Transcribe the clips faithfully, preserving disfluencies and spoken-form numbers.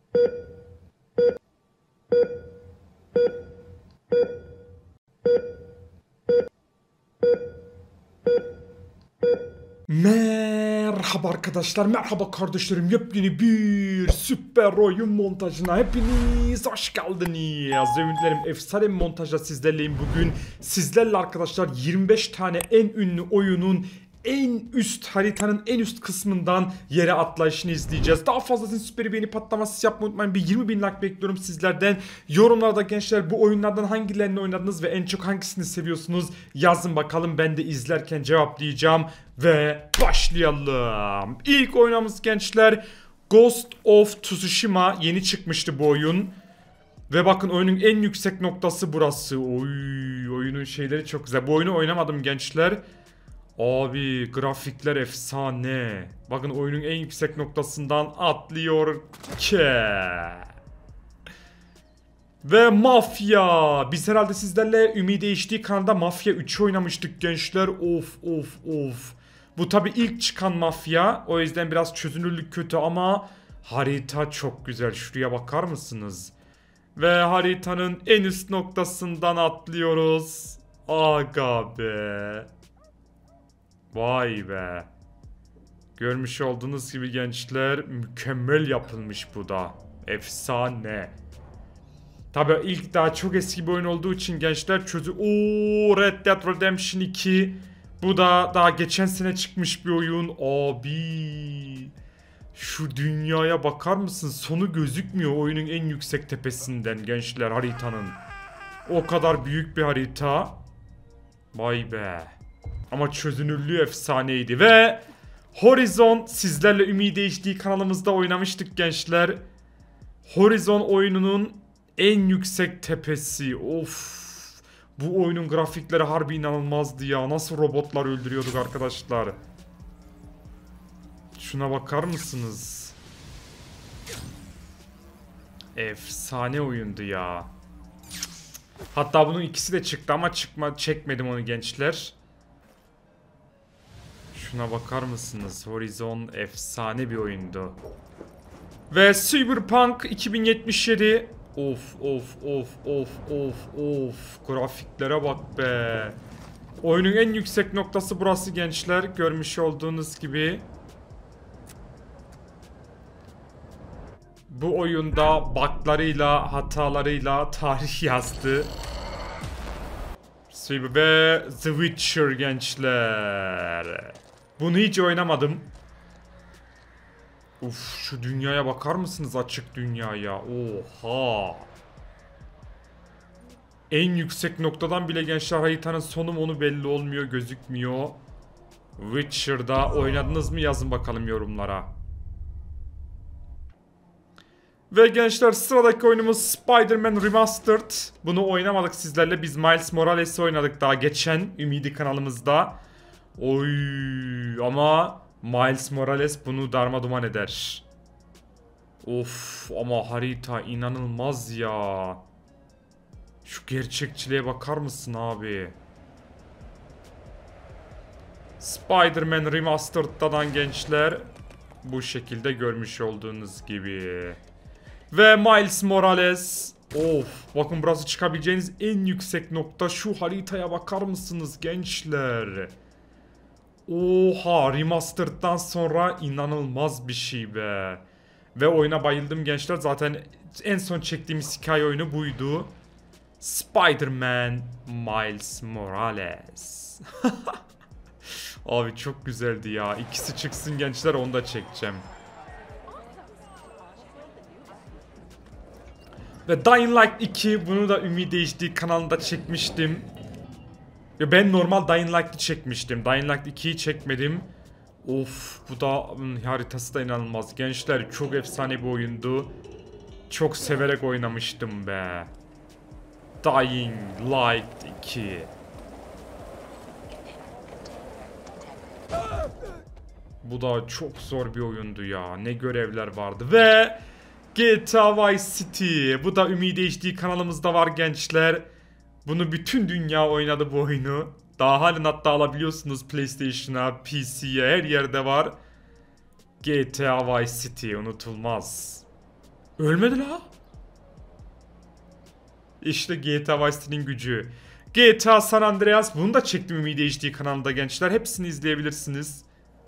Merhaba arkadaşlar, merhaba kardeşlerim. Yepyeni bir süper oyun montajına hepiniz hoş geldiniz. Yemin ederim efsane bir montajla sizlerleyim bugün. Sizlerle arkadaşlar yirmi beş tane en ünlü oyunun en üst haritanın en üst kısmından yere atlayışını izleyeceğiz. Daha fazlasını süper beğeni patlaması yapmayı unutmayın. Bir yirmi bin like bekliyorum sizlerden. Yorumlarda gençler bu oyunlardan hangilerini oynadınız ve en çok hangisini seviyorsunuz yazın bakalım. Ben de izlerken cevaplayacağım ve başlayalım. İlk oyunumuz gençler Ghost of Tsushima. Yeni çıkmıştı bu oyun. Ve bakın oyunun en yüksek noktası burası. Oy, oyunun şeyleri çok güzel. Bu oyunu oynamadım gençler. Abi grafikler efsane. Bakın oyunun en yüksek noktasından atlıyor ki. Ve Mafya. Biz herhalde sizlerle Ümidi H D kanalda Mafya üçü oynamıştık gençler. Of of of. Bu tabi ilk çıkan Mafya. O yüzden biraz çözünürlük kötü ama harita çok güzel. Şuraya bakar mısınız? Ve haritanın en üst noktasından atlıyoruz. Aga be. Vay be. Görmüş olduğunuz gibi gençler mükemmel yapılmış bu da. Efsane. Tabi ilk daha çok eski bir oyun olduğu için gençler çözü... Ooo Red Dead Redemption iki. Bu da daha geçen sene çıkmış bir oyun. Abi. Şu dünyaya bakar mısın? Sonu gözükmüyor oyunun en yüksek tepesinden gençler haritanın. O kadar büyük bir harita. Vay be. Ama çözünürlüğü efsaneydi ve Horizon sizlerle Ümidi H D kanalımızda oynamıştık gençler. Horizon oyununun en yüksek tepesi. Of. Bu oyunun grafikleri harbi inanılmazdı ya. Nasıl robotlar öldürüyorduk arkadaşlar. Şuna bakar mısınız? Efsane oyundu ya. Hatta bunun ikisi de çıktı ama çıkma çekmedim onu gençler. Şuna bakar mısınız? Horizon efsane bir oyundu. Ve Cyberpunk iki bin yetmiş yedi. Of of of of of of. Grafiklere bak be. Oyunun en yüksek noktası burası gençler. Görmüş olduğunuz gibi. Bu oyunda buglarıyla, hatalarıyla tarih yazdı. Ve The Witcher gençler. Bunu hiç oynamadım. Uf, şu dünyaya bakar mısınız, açık dünyaya? Oha. En yüksek noktadan bile gençler haritanın sonu onu belli olmuyor, gözükmüyor. Witcher'da oynadınız mı yazın bakalım yorumlara. Ve gençler sıradaki oyunumuz Spider-Man Remastered. Bunu oynamadık sizlerle. Biz Miles Morales'i oynadık daha geçen Ümidi kanalımızda. Oy ama Miles Morales bunu darmaduman eder. Of ama harita inanılmaz ya. Şu gerçekçiliğe bakar mısın abi? Spider-Man Remastered'dan gençler bu şekilde görmüş olduğunuz gibi. Ve Miles Morales. Of bakın burası çıkabileceğiniz en yüksek nokta. Şu haritaya bakar mısınız gençler? Oha, remastered'dan sonra inanılmaz bir şey be. Ve oyuna bayıldım gençler. Zaten en son çektiğimiz hikaye oyunu buydu. Spider-Man Miles Morales. Abi çok güzeldi ya. İkisi çıksın gençler, onu da çekeceğim. Ve Dying Light iki, bunu da Ümidi H D kanalında çekmiştim. Ya ben normal Dying Light'ı çekmiştim. Dying Light ikiyi çekmedim. Of, bu da haritası da inanılmaz. Gençler çok efsane bir oyundu. Çok severek oynamıştım be. Dying Light iki. Bu da çok zor bir oyundu ya. Ne görevler vardı. Ve G T A Vice City. Bu da Ümidi H D kanalımızda var gençler. Bunu bütün dünya oynadı bu oyunu. Daha halen hatta alabiliyorsunuz PlayStation'a, P C'ye, her yerde var. G T A Vice City unutulmaz. Ölmedi la. İşte G T A Vice City'nin gücü. G T A San Andreas, bunu da çektim Ümidi H D kanalında gençler. Hepsini izleyebilirsiniz.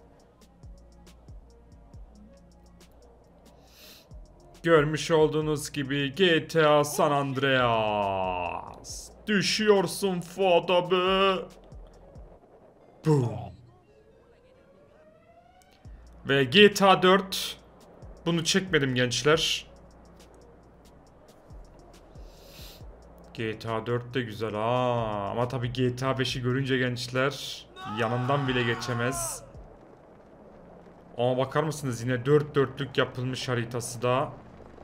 Görmüş olduğunuz gibi G T A San Andreas. Düşüyorsun Fuat be. Boom. Ve G T A dört. Bunu çekmedim gençler. G T A dört de güzel ha. Ama tabi G T A beşi görünce gençler yanından bile geçemez. Ama bakar mısınız, yine dört dörtlük yapılmış haritası da.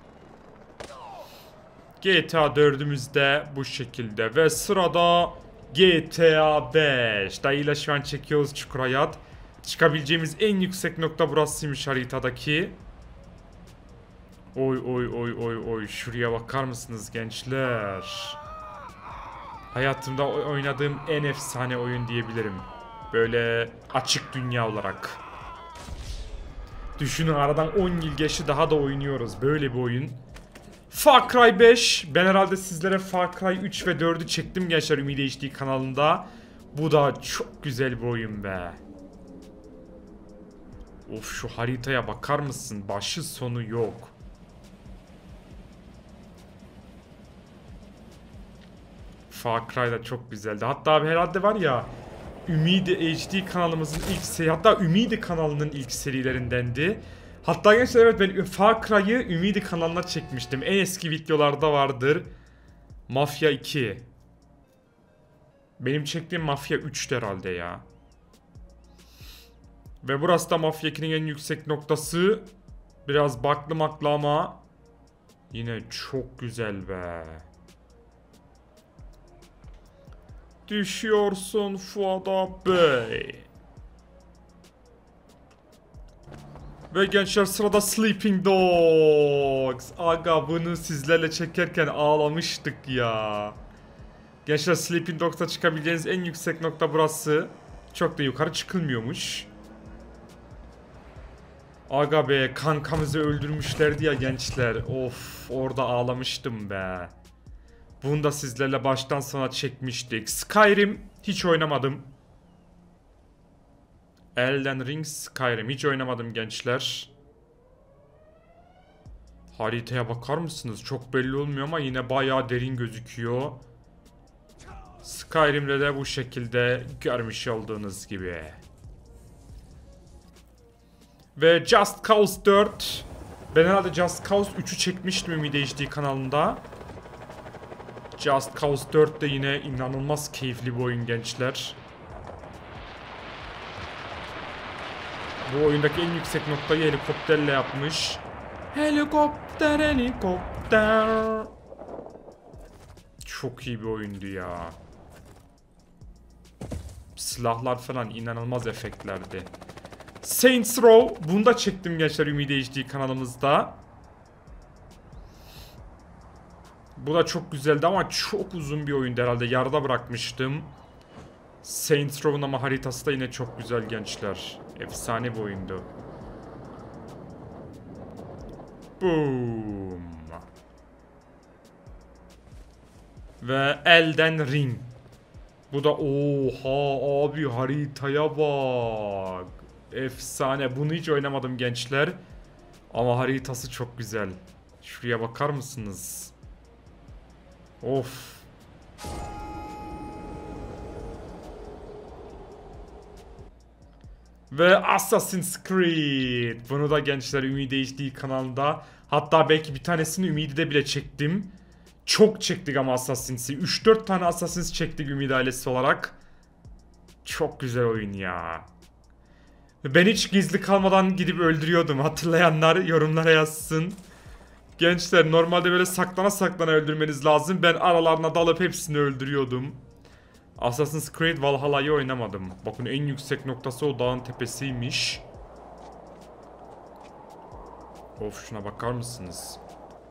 G T A dördümüz de bu şekilde ve sırada G T A beş. Dayıyla şu an çekiyoruz Çukur Hayat. Çıkabileceğimiz en yüksek nokta burasıymış haritadaki. Oy oy oy oy oy, şuraya bakar mısınız gençler? Hayatımda oynadığım en efsane oyun diyebilirim. Böyle açık dünya olarak. Düşünün, aradan on yıl geçti, daha da oynuyoruz böyle bir oyun. Far Cry beş. Ben herhalde sizlere Far Cry üç ve dördü çektim gençler Ümidi H D kanalında. Bu da çok güzel bir oyun be. Of, şu haritaya bakar mısın? Başı sonu yok. Far Cry da çok güzeldi. Hatta abi herhalde var ya, Ümidi H D kanalımızın ilk seri, hatta Ümidi kanalının ilk serilerindendi. Hatta gençler evet, ben Far Cry'ı Ümidi kanalına çekmiştim. En eski videolarda vardır. Mafya iki. Benim çektiğim Mafya üç'tü herhalde ya. Ve burası da Mafya ikinin en yüksek noktası. Biraz baklı maklı ama yine çok güzel be. Düşüyorsun Fuat Bey. Ve gençler sırada Sleeping Dogs. Aga, bunu sizlerle çekerken ağlamıştık ya. Gençler Sleeping Dogs'a çıkabileceğiniz en yüksek nokta burası. Çok da yukarı çıkılmıyormuş. Aga be, kankamızı öldürmüşlerdi ya gençler. Of, orada ağlamıştım be. Bunu da sizlerle baştan sona çekmiştik. Skyrim hiç oynamadım. Elden Ring, Skyrim hiç oynamadım gençler. Haritaya bakar mısınız? Çok belli olmuyor ama yine bayağı derin gözüküyor. Skyrim'de de bu şekilde görmüş olduğunuz gibi. Ve Just Cause dört. Ben herhalde Just Cause üç'ü çekmiştim Ümidi H D kanalında. Just Cause dört de yine inanılmaz keyifli bir oyun gençler. Bu oyundaki en yüksek noktayı helikopterle yapmış. Helikopter helikopter. Çok iyi bir oyundu ya. Silahlar falan inanılmaz efektlerdi. Saints Row, bunu da çektim gençler Ümidi H D kanalımızda. Bu da çok güzeldi ama çok uzun bir oyundu herhalde. Yarıda bırakmıştım. Saints Row'un ama haritası da yine çok güzel gençler. Efsane bir oyundu. Boom. Ve Elden Ring. Bu da oha abi, haritaya bak. Efsane. Bunu hiç oynamadım gençler. Ama haritası çok güzel. Şuraya bakar mısınız? Of. Ve Assassin's Creed. Bunu da gençler Ümidi H D kanalında. Hatta belki bir tanesini Ümidi'de bile çektim. Çok çektik ama Assassin's'i. üç dört tane Assassin's çektik Ümidi ailesi olarak. Çok güzel oyun ya. Ben hiç gizli kalmadan gidip öldürüyordum. Hatırlayanlar yorumlara yazsın. Gençler normalde böyle saklana saklana öldürmeniz lazım. Ben aralarına dalıp hepsini öldürüyordum. Assassin's Creed Valhalla'yı oynamadım. Bakın en yüksek noktası o dağın tepesiymiş. Of, şuna bakar mısınız?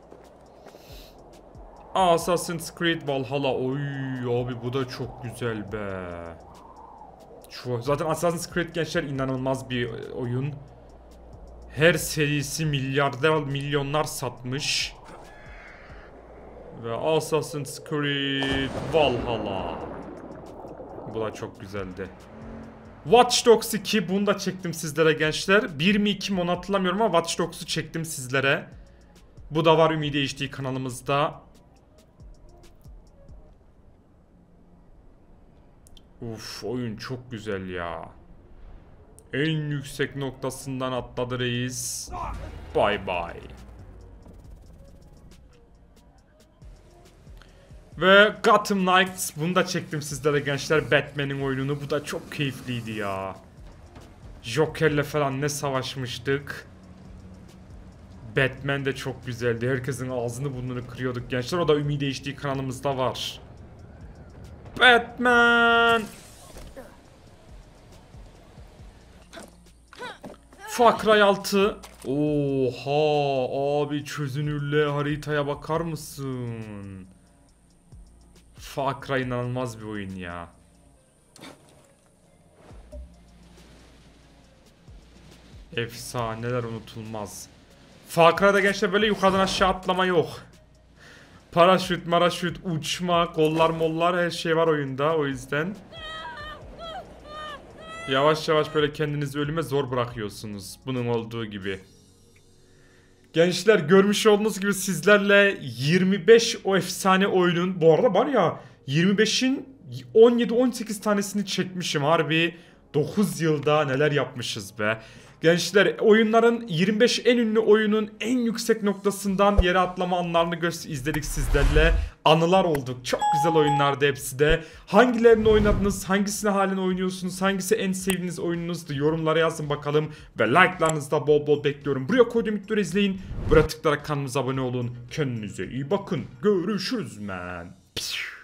Assassin's Creed Valhalla. Oy abi, bu da çok güzel be. Şu, zaten Assassin's Creed gençler inanılmaz bir oyun. Her serisi milyarder milyonlar satmış. Ve Assassin's Creed Valhalla. Bu da çok güzeldi. Watch Dogs iki, bunu da çektim sizlere gençler. bir mi iki mi onu hatırlamıyorum ama Watch Dogs'u çektim sizlere. Bu da var Ümidi H D kanalımızda. Uf, oyun çok güzel ya. En yüksek noktasından atladı reis. Bye bye. Ve Gotham Knights, bunu da çektim sizlere gençler, Batman'in oyununu. Bu da çok keyifliydi ya. Joker'le falan ne savaşmıştık. Batman de çok güzeldi. Herkesin ağzını burnunu kırıyorduk gençler. O da Ümidi H D kanalımızda var. Batman! Far Cry altı. Oha abi, çözünürlüğe, haritaya bakar mısın? Far Cry inanılmaz bir oyun ya. Efsaneler unutulmaz. Far Cry'da gençler böyle yukarıdan aşağı atlama yok. Paraşüt, maraşüt, uçma, kollar mollar, her şey var oyunda, o yüzden. Yavaş yavaş böyle kendinizi ölüme zor bırakıyorsunuz. Bunun olduğu gibi. Gençler, görmüş olduğunuz gibi sizlerle yirmi beş o efsane oyunun, bu arada var ya, yirmi beşin on yedi on sekiz tanesini çekmişim. Harbi dokuz yılda neler yapmışız be. Gençler, oyunların yirmi beş en ünlü oyunun en yüksek noktasından yere atlama anlarını izledik sizlerle. Anılar olduk. Çok güzel oyunlardı hepsi de. Hangilerini oynadınız? Hangisini halen oynuyorsunuz? Hangisi en sevdiğiniz oyununuzdu? Yorumlara yazın bakalım. Ve like'larınızı da bol bol bekliyorum. Buraya koyduğum videoları izleyin. Buraya tıklayarak kanalımıza abone olun. Kendinize iyi bakın. Görüşürüz man.